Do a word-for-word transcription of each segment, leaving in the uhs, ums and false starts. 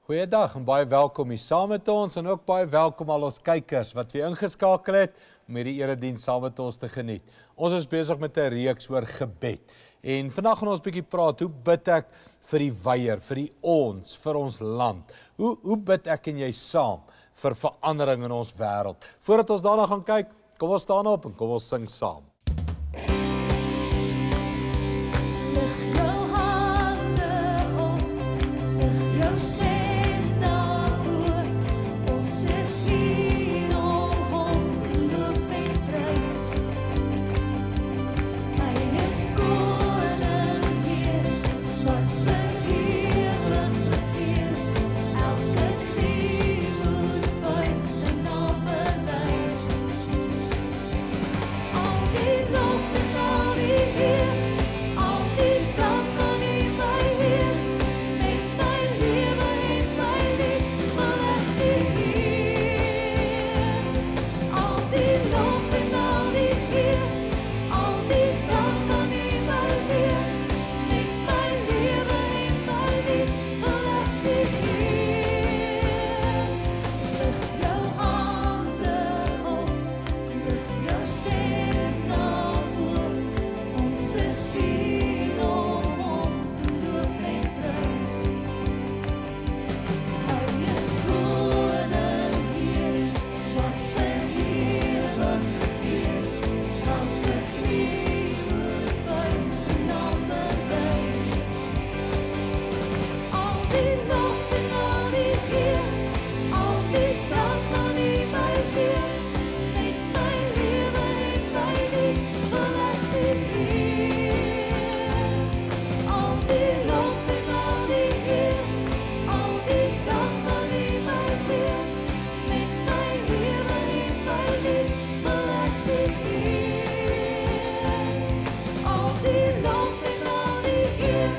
Goeiedag en baie welkom hier saam met ons en ook baie welkom al ons kykers wat weer ingeskakel het om hierdie erediens saam met ons te geniet. Ons is besig met 'n reeks oor gebed. En vandag gaan ons 'n bietjie praat, hoe bid ek vir die weier, vir die ons, vir ons land? Hoe hoe bid ek en jy saam vir verandering in ons wêreld? Voordat ons daarna gaan kyk, kom ons staan op en kom ons sing saam. Lig jou hande op, lig jou stem daaroor. Ons is hier om hom te loof en prys. Hy is koning Heer, wat vir ewig regeer. Elke knie moet buig, sy naam bely. Al die lof en al die eer, al die dank aan U my Heer. Met my lewe en my lief wil ek U eer. Al die lof en al die eer, al die dank aan U my Heer. Met my lewe en my lief wil ek U eer. Lig jou hande op, lig jou stem daaroor. Ons is hier om hom te loof en prys. Hy is koning Heer, wat vir ewig regeer. Elke knie moet buig, sy naam bely. Al die lof en al die eer, al die dank aan U my Heer. Met my lewe en my lief wil ek U eer. Al die lof en al die eer, al die dank aan U my Heer. Met my lewe en my lief wil ek U eer. Al die lof en al die eer.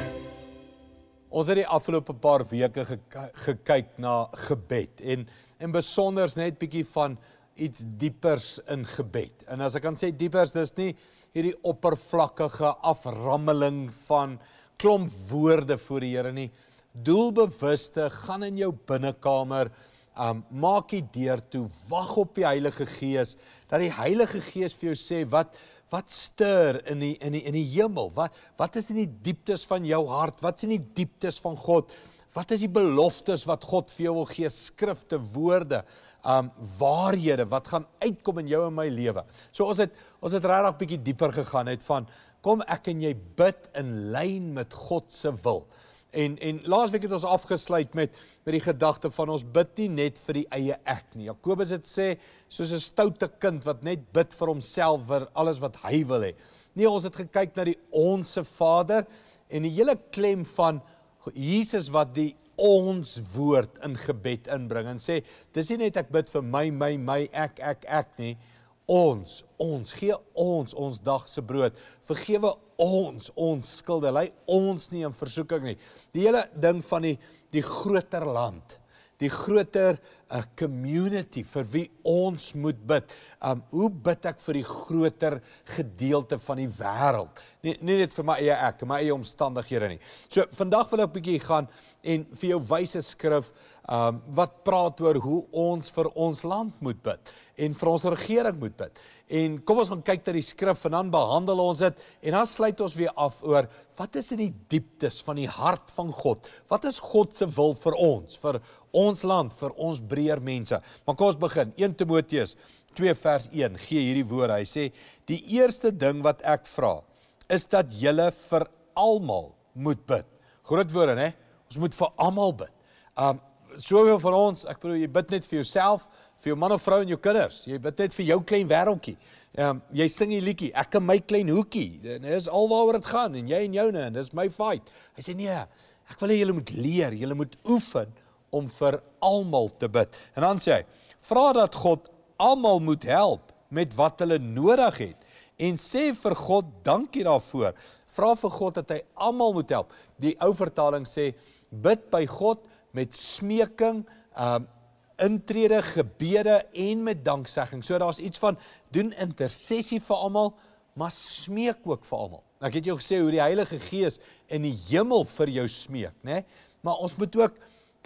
Ons het die afgelope paar weke gek- gekyk na gebed en en besonders net bietjie van iets diepers in gebed. En as ek kan sê diepers, dis nie hierdie oppervlakkige aframmeling van klomp woorde voor die Here nie. Doelbewuste, gaan in jou binnekamer, um, maak die deur toe, wag op die Heilige Gees, dat die Heilige Gees vir jou sê, wat wat stuur in die in die in die hemel? Wat wat is in die dieptes van jou hart? Wat is in die dieptes van God? Wat is die beloftes wat God vir jou wil gee? Skrifte, woorde, um, waarhede, wat gaan uitkom in jou en my lewe? So ons het ons het regtig bietjie dieper gegaan, het van, kom ek en jy bid in lyn met God se wil. En en laasweek het ons afgesluit met met die gedagte van ons bid nie net vir die eie ek nie. Jakobus het sê, soos 'n stoute kind wat net bid vir homself vir alles wat hy wil hê. Nee, ons het gekyk na die onse Vader en die hele klem van Jesus wat die ons woord in gebed inbring en sê, dis nie net ek bid vir my, my, my, ek, ek, ek nie. Ons, ons, gee ons ons dagse brood. Vergewe ons, ons skulde. Lei ons nie in versoeking nie. Die hele ding van die, die groter land, die groter uh, community vir wie ons moet bid. Um, hoe bid ek vir die groter gedeelte van die wêreld? Nie, nie net vir my eie ek, my eie omstandighede nie. So vandag wil ek 'n bietjie gaan en vir jou wys 'n skrif um, wat praat oor hoe ons vir ons land moet bid en vir ons regering moet bid. En kom ons gaan kyk na die skrif en dan behandel ons dit en dan sluit ons weer af oor wat is in die dieptes van die hart van God? Wat is God se wil vir ons, vir ons land, vir ons breër mense? Maar kom ons begin. Eerste Timoteus twee vers een gee hierdie woorde. Hy sê, die eerste ding wat ek vra is dat julle vir almal moet bid. Groot woorde, né? Ons moet vir almal bid. Um soveel van ons, ek bedoel, jy bid net vir jouself, vir jou man of vrou en jou kinders. Jy bid net vir jou klein wêreldjie. Um, jy sing die liedjie, ek in my klein hoekie. Dit is alwaaroor dit gaan en jy en joune en dis my fight. Hy sê nee, ek wil hê julle moet leer, julle moet oefen om vir almal te bid. En dan sê hy, vra dat God almal moet help met wat hulle nodig het en sê vir God dankie daarvoor. Vra vir God dat hy almal moet help. Die ou vertaling sê, bid by God met smeking, um, intrede, gebede en met danksegging. So daar's iets van, doen intersessie vir almal, maar smeek ook vir almal. Ek het jou gesê hoe die Heilige Gees in die hemel vir jou smeek, né? Maar ons moet ook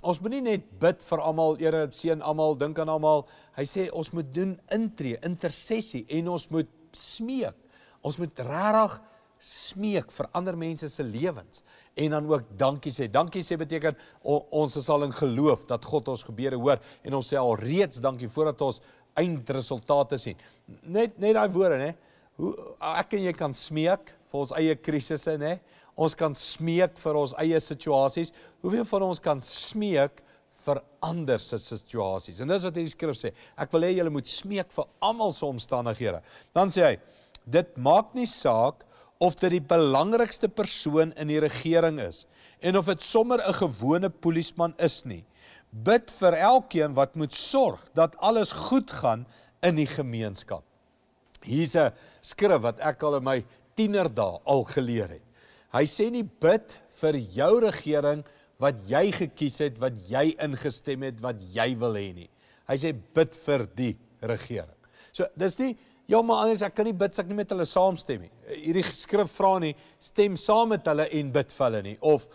ons moet nie net bid vir almal, Here seën almal, dink aan almal. Hy sê ons moet doen intree, intersessie en ons moet smeek. Ons moet regtig smeek vir ander mense se lewens en dan ook dankie sê. Dankie sê beteken o, ons is al in geloof dat God ons gebede hoor en ons sê al reeds dankie voordat ons eindresultate sien. Net net daai woorde, né? Hoe ek en jy kan smeek vir ons eie krisisse, né? Ons kan smeek vir ons eie situasies. Hoeveel van ons kan smeek vir ander se situasies? En dis wat hierdie skrif sê. Ek wil hê julle moet smeek vir almal se omstandighede. Dan sê hy, dit maak nie saak of dit die belangrikste persoon in die regering is en of dit sommer 'n gewone polisieman is nie. Bid vir elkeen wat moet sorg dat alles goed gaan in die gemeenskap. Hier's 'n skrif wat ek al in my tienerdae al geleer het. Hy sê nie bid vir jou regering wat jy gekies het, wat jy ingestem het, wat jy wil hê nie. Hy sê bid vir die regering. So dis nie, ja maar anders ek kan nie bid as ek nie met hulle saamstem nie. Hierdie skrif vra nie, stem saam met hulle en bid vir hulle nie, of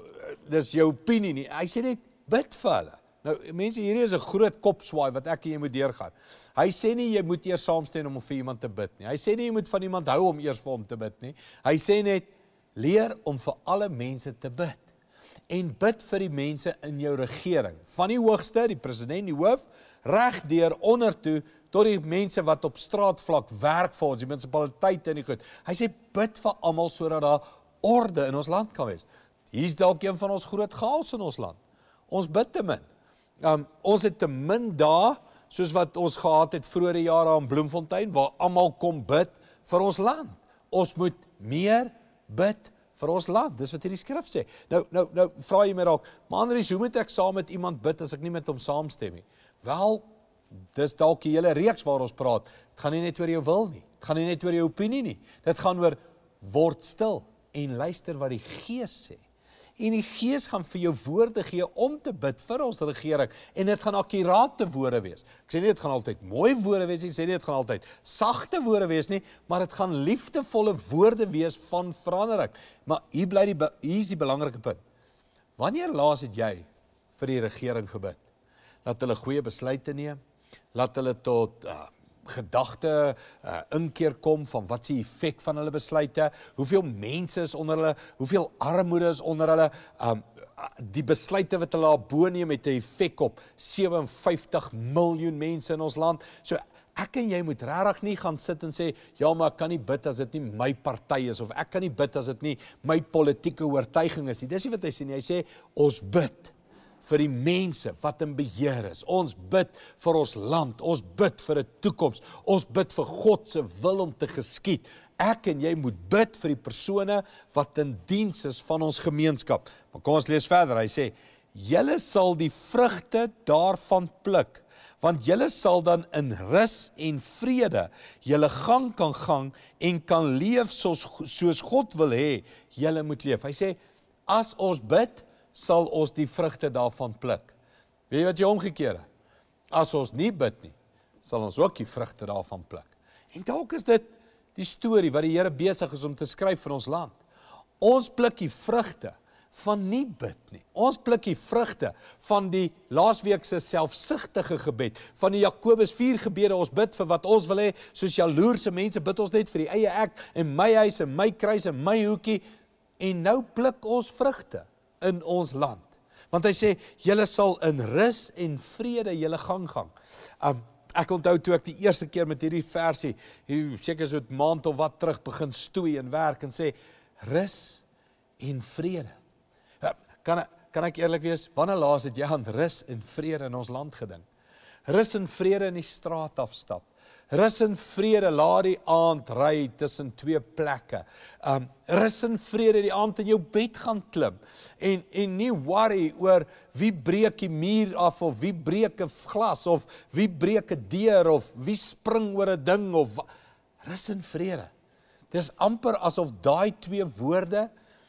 dis jou opinie nie. Hy sê net bid vir hulle. Nou mense, hierdie is 'n groot kopswaai wat ek en jy moet deurgaan. Hy sê nie jy moet eers saamstem om vir iemand te bid nie. Hy sê nie jy moet van iemand hou om eers vir hom te bid nie. Hy sê net leer om vir alle mense te bid. En bid vir die mense in jou regering. Van die hoogste, die president, die hoof, reg deur onder toe tot die mense wat op straatvlak werk vir ons, die munisipaliteite en die goed. Hy sê bid vir almal sodat daar orde in ons land kan wees. Hier's dalk een van ons groot chaos in ons land. Ons bid te min. Um, ons het te min daar, soos wat ons gehad het vroeër jare in Bloemfontein, waar almal kom bid vir ons land. Ons moet meer bid vir ons land. Dis wat hierdie skrif sê. Nou, nou, nou vra jy my dalk, maar Andries, hoe moet ek saam met iemand bid as ek nie met hom saamstem nie? Wel, dis dalk die hele reeks waar ons praat. Dit gaan nie net oor jou wil nie. Dit gaan nie net oor jou opinie nie. Dit gaan oor word stil en luister wat die Gees sê. En die Gees gaan vir jou woorde gee om te bid vir ons regering. En dit gaan akkurate woorde wees. Ek sê nie dit gaan altyd mooi woorde wees nie, ek sê nie dit gaan altyd sagte woorde wees nie, maar dit gaan liefdevolle woorde wees van verandering. Maar hier bly die hier is die belangrike punt. Wanneer laas het jy vir die regering gebid? Laat hulle goeie besluite neem, laat hulle tot uh, gedagte uh, inkeer kom van wat se effek van hulle besluite, hoeveel mense is onder hulle, hoeveel armoede is onder hulle, um, die besluite wat hulle daarbo neem het 'n effek op sewe en vyftig miljoen mense in ons land. So ek en jy moet regtig nie gaan sit en sê, ja maar ek kan nie bid as dit nie my party is, of ek kan nie bid as dit nie my politieke oortuiging is nie. Dis nie wat hy sê nie, hy sê ons bid vir die mense wat in beheer is. Ons bid vir ons land, ons bid vir 'n toekoms, ons bid vir God se wil om te geskied. Ek en jy moet bid vir die persone wat in diens is van ons gemeenskap. Maar kom ons lees verder, hy sê, julle sal die vrugte daarvan pluk, want julle sal dan in rus en vrede julle gang kan gang en kan leef soos, soos God wil hê, julle moet leef. Hy sê, as ons bid, sal ons die vrugte daarvan pluk. Weet jy wat jy omgekeerde? As ons nie bid nie, sal ons ook die vrugte daarvan pluk. En dalk is dit die storie wat die Here besig is om te skryf vir ons land. Ons pluk die vrugte van nie bid nie. Ons pluk die vrugte van die laasweekse selfsugtige gebed, van die Jakobus vier gebede, ons bid vir wat ons wil hê, soos jaloerse mense bid ons net vir die eie ek, en my huis, en my kruis, en my hoekie, en nou pluk ons vrugte in ons land. Want hy sê, julle sal in rus en vrede julle gang gang. Um, ek onthou toe ek die eerste keer met hierdie versie, hierdie seker so 'n maand of wat terug begin stoei en werk en sê, rus en vrede. Kan, kan ek eerlik wees, wanneer laas het jy aan rus en vrede in ons land gedink? Rus en vrede in die straat afstap. Rus en vrede, laat die aand ry tussen twee plekke. Um, rus en vrede die aand in jou bed gaan klim. En, en nie worry oor wie breek die muur af, of wie breek 'n glas, of wie breek 'n deur, of wie spring oor 'n ding, of rus en vrede. Dis amper asof daai twee woorde,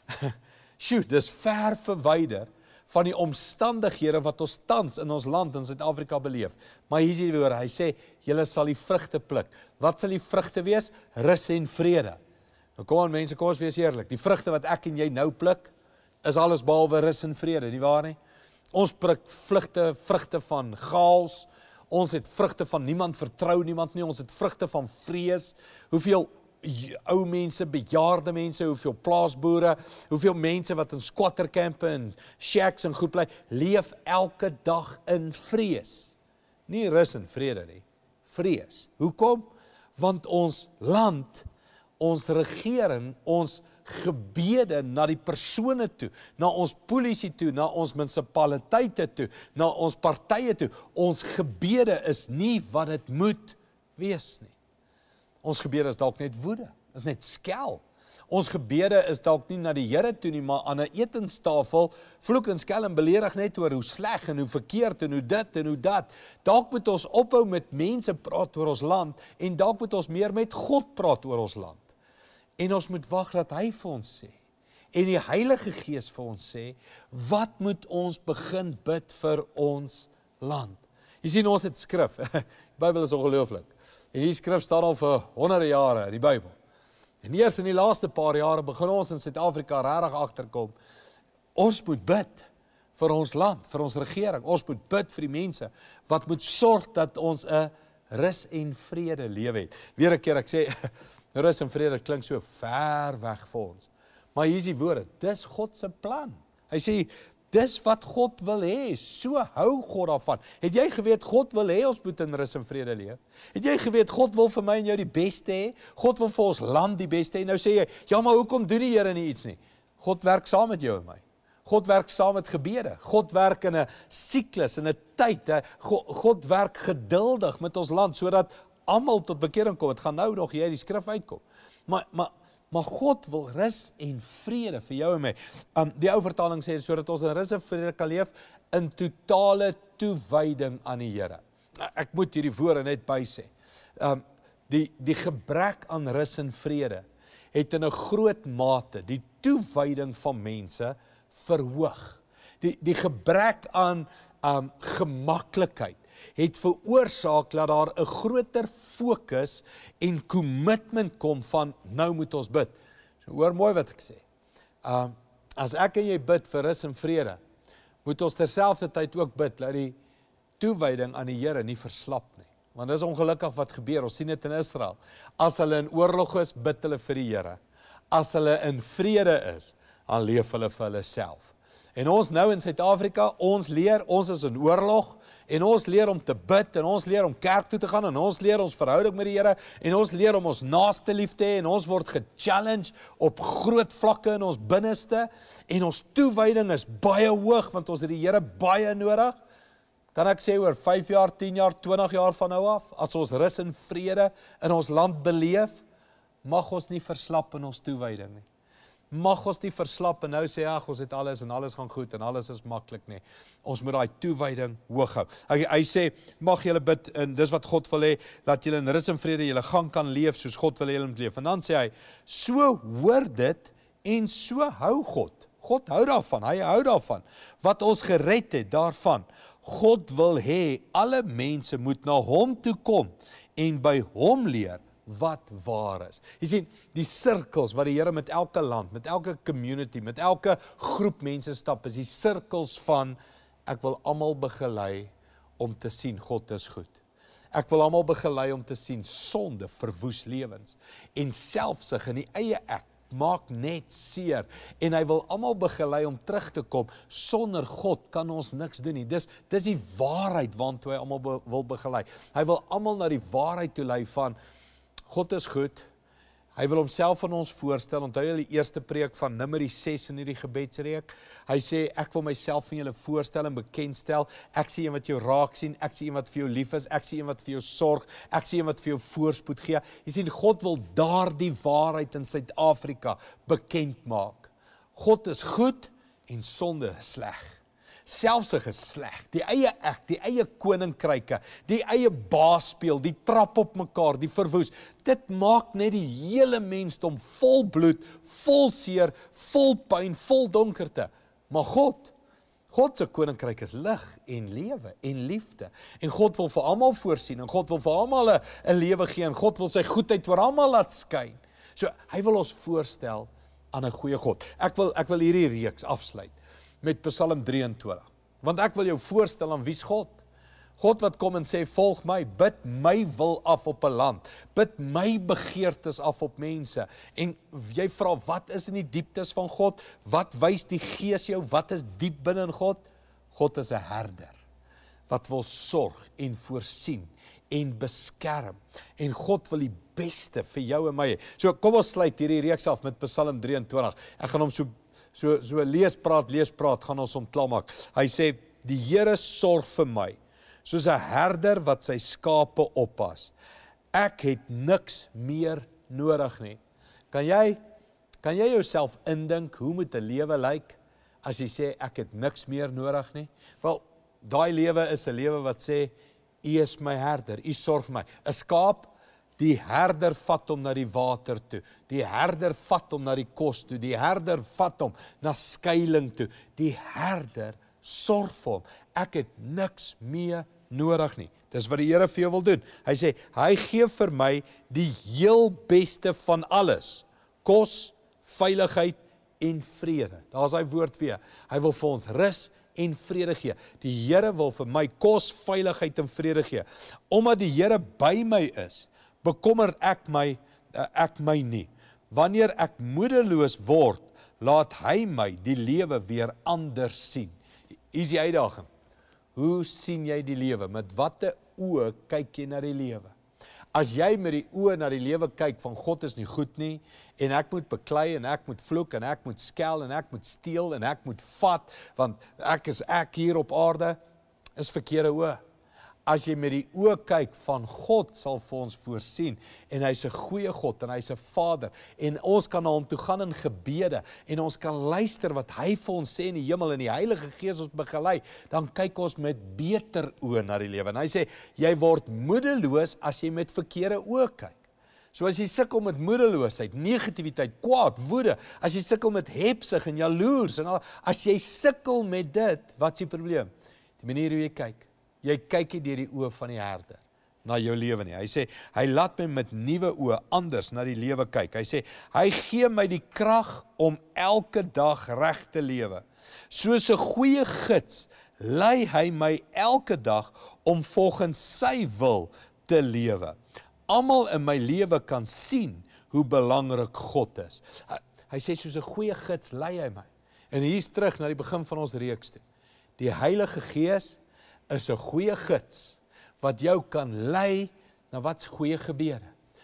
sjoe, dis ver verwyder van die omstandighede wat ons tans in ons land in Suid-Afrika beleef. Maar hier is die woord, hy sê, julle sal die vrugte pluk. Wat sal die vrugte wees? Rus en vrede. Nou kom aan mense, kom ons wees eerlik, die vrugte wat ek en jy nou pluk, is alles behalwe rus en vrede, nie waar nie? Ons pluk vlugte, vrugte van chaos. Ons het vrugte van niemand vertrou niemand nie. Ons het vrugte van vrees. Hoeveel ou mense, bejaarde mense, hoeveel plaasboere, hoeveel mense wat in squatterkampe en shacks en goed bly, leef elke dag in vrees. Nie rus en vrede nie. Vrees. Hoekom? Want ons land, ons regering, ons gebede na die persone toe, na ons polisie toe, na ons munisipaliteite toe, na ons partye toe, ons gebede is nie wat dit moet wees nie. Ons gebede is dalk net woede, is net skel. Ons gebede is dalk nie na die Here toe nie, maar aan 'n etenstafel vloek en skel en beledig net oor hoe sleg en hoe verkeerd en hoe dit en hoe dat. Dalk moet ons ophou met mense praat oor ons land en dalk moet ons meer met God praat oor ons land. En ons moet wag dat hy vir ons sê. En die Heilige Gees vir ons sê, wat moet ons begin bid vir ons land? Jy sien, ons het skrif. Die Bybel is ongelooflik. En die skrif staan al vir honderde jare in die Bybel. En eers in die laaste paar jare begin ons in Suid-Afrika regtig agterkom. Ons moet bid vir ons land, vir ons regering. Ons moet bid vir die mense wat moet sorg dat ons 'n rus en vrede lewe het. Weer 'n keer ek sê rus en vrede klink so ver weg vir ons. Maar hier is die woorde, dis God se plan. Hy sê, dis wat God wil hê, so hou God daarvan. Het jy geweet, God wil hê ons moet in rus en vrede leef? Het jy geweet, God wil vir my en jou die beste hê? God wil vir ons land die beste hê? Nou sê jy, ja maar hoekom doen die Here nie iets nie? God werk saam met jou en my. God werk saam met gebede. God werk in 'n siklus, in 'n tyd. God, God werk geduldig met ons land, sodat almal tot bekering kom. Het gaan nou nog hier die skrif uitkom. Maar, maar, maar God wil rus en vrede vir jou en my. Um, die ou vertaling sê, sodat ons in rus en vrede kan leef, in totale toewyding aan die Here. Ek moet hierdie woorde net bysê. Um, die, die gebrek aan rus en vrede het in 'n groot mate die toewyding van mense verhoog. Die, die gebrek aan um, gemaklikheid het veroorsaak dat daar 'n groter fokus en commitment kom van nou moet ons bid. So, hoor mooi wat ek sê. Um, as ek en jy bid vir rus en vrede, moet ons terselfdertyd ook bid dat die toewyding aan die Here nie verslap nie. Want dis ongelukkig wat gebeur. Ons sien dit in Israel. As hulle in oorlog is, bid hulle vir die Here. As hulle in vrede is, dan leef hulle vir hulle self. En ons nou in Suid-Afrika, ons leer, ons is in oorlog, en ons leer om te bid, en ons leer om kerk toe te gaan, en ons leer ons verhouding met die Here, en ons leer om ons naaste lief te hê, en ons word gechallenged op groot vlakke in ons binneste, en ons toewyding is baie hoog, want ons het die Here baie nodig. Kan ek sê oor vyf jaar, tien jaar, twintig jaar van nou af, as ons rus en vrede in ons land beleef, mag ons nie verslap in ons toewyding nie. Mag ons nie verslap en nou sê, ag, ons het alles en alles gaan goed en alles is maklik nie. Ons moet daai toewyding hoog hou. Hy, hy sê, mag julle bid, en dis wat God wil hê, dat julle in rus en vrede julle gang kan leef, soos God wil hê julle moet leef. En dan sê hy, so hoor dit, en so hou God. God hou daarvan, hy hou daarvan. Wat ons gered het, daarvan. God wil hê, alle mense moet na hom toe kom, en by hom leer, wat waar is. Jy sien, die sirkels wat die Here met elke land, met elke community, met elke groep mense stap, is die sirkels van, ek wil almal begelei om te sien God is goed. Ek wil almal begelei om te sien sonde verwoes lewens en selfsug in die eie ek maak net seer en hy wil almal begelei om terug te kom. Sonder God kan ons niks doen nie. Dis dis die waarheid waantoe hy almal be, wil begelei. Hy wil almal na die waarheid toe lei van God is goed. Hy wil homself aan ons voorstel. Onthou julle die eerste preek van Numeri ses in hierdie gebedsreek. Hy sê ek wil myself aan julle voorstel en bekendstel. Ek sien een wat jou raak sien, ek sien een wat vir jou lief is, ek sien een wat vir jou sorg, ek sien een wat vir jou voorspoed gee. Jy sien, God wil daardie waarheid in Suid-Afrika bekend maak. God is goed en sonde is sleg. Selfsug is sleg, die eie ek, die eie koninkryke, die eie baasspeel, die trap op mekaar, die verwoes, dit maak net die hele mensdom vol bloed, vol seer, vol pyn, vol donkerte. Maar God, God se koninkryk is lig en lewe en liefde. En God wil vir almal voorsien, en God wil vir almal 'n 'n lewe gee, en God wil sy goedheid oor almal laat skyn. So, hy wil ons voorstel aan 'n goeie God. Ek wil, ek wil hierdie reeks afsluit met Psalm drieëntwintig. Want ek wil jou voorstel aan wie's God. God wat kom en sê, volg my, bid my wil af op 'n land, bid my begeertes af op mense. En jy vra, wat is in die dieptes van God? Wat wys die Gees jou? Wat is diep binne in God? God is 'n herder, wat wil sorg en voorsien en beskerm. En God wil die beste vir jou en my hê. So kom ons sluit hierdie reeks af met Psalm drie en twintig. Ek gaan hom so, so, so lees, praat, lees, praat, gaan ons hom klaarmaak. Hy sê, die Here sorg vir my, soos 'n herder wat sy skape oppas. Ek het niks meer nodig nie. Kan jy, kan jy jouself indink, hoe moet 'n lewe lyk, as jy sê, ek het niks meer nodig nie? Wel, daai lewe is 'n lewe wat sê, U is my herder, U sorg vir my. 'n Skaap, die herder vat hom na die water toe. Die herder vat hom na die kos toe. Die herder vat hom na skuiling toe. Die herder sorg vir hom. Ek het niks meer nodig nie. Dis wat die Here vir jou wil doen. Hy sê, hy gee vir my die heel beste van alles. Kos, veiligheid en vrede. Daar's hy woord weer. Hy wil vir ons rus en vrede gee. Die Here wil vir my kos, veiligheid en vrede gee. Omdat die Here by my is, bekommer ek my, ek my nie. Wanneer ek moedeloos word, laat hy my die lewe weer anders sien. Hier is die uitdaging. Hoe sien jy die lewe? Met watter oë kyk jy na die lewe? As jy met die oë na die lewe kyk van God is nie goed nie, en ek moet beklei, en ek moet vloek, en ek moet skel, en ek moet steel, en ek moet vat, want ek is ek hier op aarde, is verkeerde oë. As jy met die oë kyk van God sal vir ons voorsien, en hy's 'n goeie God, en hy's 'n Vader, en ons kan na hom toe gaan in gebede, en ons kan luister wat hy vir ons sê in die hemel, en die Heilige Gees ons begelei, dan kyk ons met beter oë na die lewe. En hy sê, jy word moedeloos as jy met verkeerde oë kyk. So as jy sukkel met moedeloosheid, negativiteit, kwaad, woede, as jy sukkel met hepsig en jaloers, en al, as jy sukkel met dit, wat is die probleem? Die manier hoe jy kyk. Jy kyk nie deur die oë van die herder na jou lewe nie. Hy sê, hy laat my met nuwe oë anders na die lewe kyk. Hy sê, hy gee my die krag om elke dag reg te lewe. Soos 'n goeie gids lei hy my elke dag om volgens sy wil te lewe. Almal in my lewe kan sien hoe belangrik God is. Hy, hy sê, soos 'n goeie gids lei hy my. En hier is terug na die begin van ons reeks toe. Die Heilige Gees is 'n goeie gids, wat jou kan lei na wat's goeie gebede.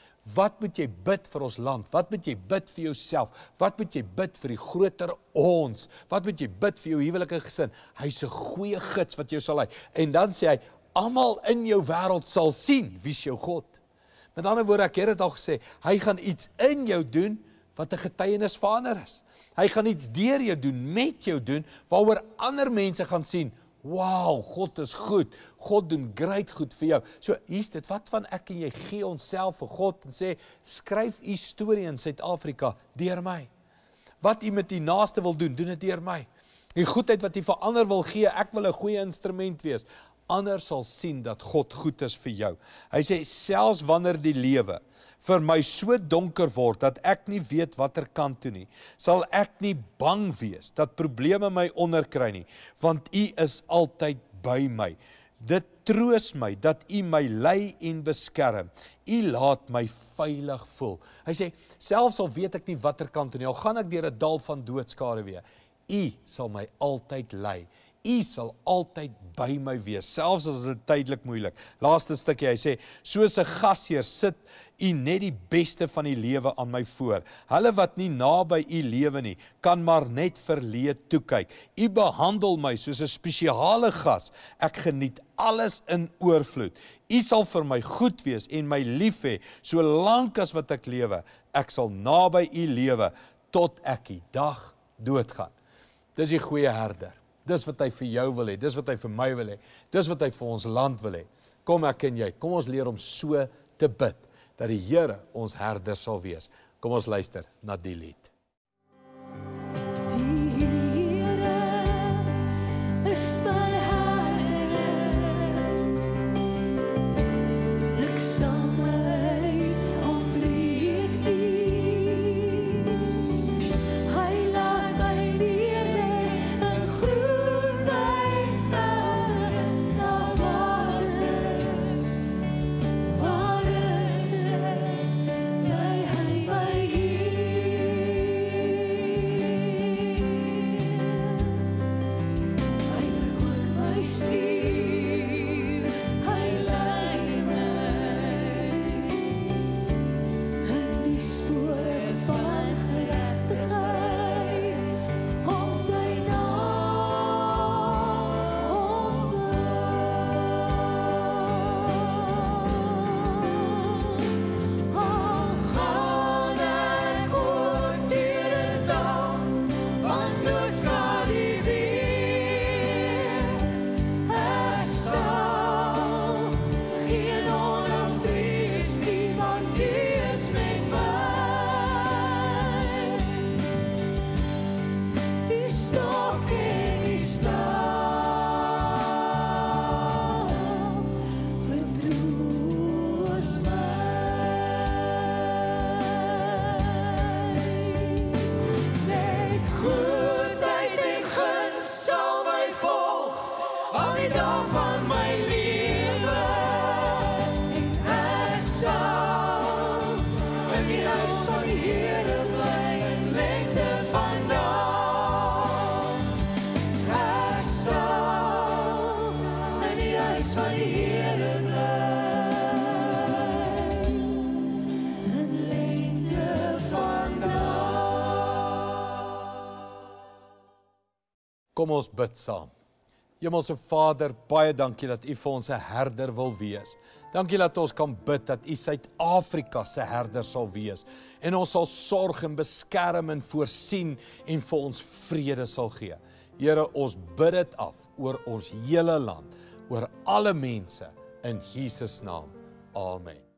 Wat moet jy bid vir ons land? Wat moet jy bid vir jouself? Wat moet jy bid vir die groter ons? Wat moet jy bid vir jou huwelike gesin? Hy's 'n goeie gids wat jou sal lei. En dan sê hy, almal in jou wêreld sal sien, wie's jou God? Met ander woorde, ek het dit al gesê, hy gaan iets in jou doen, wat 'n getuienis van ander is. Hy gaan iets deur jou doen, met jou doen, waaroor ander mense gaan sien, wow, God is goed, God doen great goed vir jou. So, hier's dit, wat van ek en jy gee onsself vir God en sê, skryf u storie in Suid-Afrika deur my. Wat u met die naaste wil doen, doen dit deur my. Die goedheid wat u vir ander wil gee, ek wil 'n goeie instrument wees. Ander sal sien dat God goed is vir jou. Hy sê, selfs wanneer die lewe vir my so donker word, dat ek nie weet watter kant toe nie, sal ek nie bang wees, dat probleme my onderkry nie, want u is altyd by my. Dit troos my, dat u my lei en beskerm. U laat my veilig voel. Hy sê, selfs al weet ek nie watter kant toe nie, al gaan ek deur 'n dal van doodskade weer, u sal my altyd lei. U sal altyd by my wees, selfs as dit tydelik moeilik. Laaste stukkie, hy sê, soos 'n gasheer sit u net die beste van die lewe aan my voor. Hulle wat nie naby u lewe nie, kan maar net verleë toe kyk. U behandel my soos 'n spesiale gas. Ek geniet alles in oorvloed. U sal vir my goed wees en my lief hê, solank as wat ek lewe. Ek sal naby u lewe, tot ek die dag doodgaan. Dis die goeie herder. Dis wat hy vir jou wil hê, dis wat hy vir my wil hê, dis wat hy vir ons land wil hê. Kom ek en jy, kom ons leer om so te bid, dat die Here ons herder sal wees. Kom ons luister na die lied. Die Here is my herder, ek sal my ontdreef nie. Hy laat my neer lê in groen weide. die sier, hy lei my in die spore van geregtigheid, om sy naam Al gaan ek oor deur 'n dal van doodskade weer, ek sal geen onheil vrees nie, want U is met my. Die stok en die staaf vertroos my. Net goedheid en guns sal my volg al die dae van my lewe, en ek sal in die huis van die Here bly in lengte van dae. Ek sal in die huis van die Here bly in lengte van dae. Kom ons bid saam. Hemelse Vader, baie dankie dat U vir ons 'n herder wil wees. Dankie dat ons kan bid dat U Suid-Afrika se herder sal wees en ons sal sorg en beskerm en voorsien en vir ons vrede sal gee. Here, ons bid dit af oor ons hele land, oor alle mense in Jesus naam. Amen.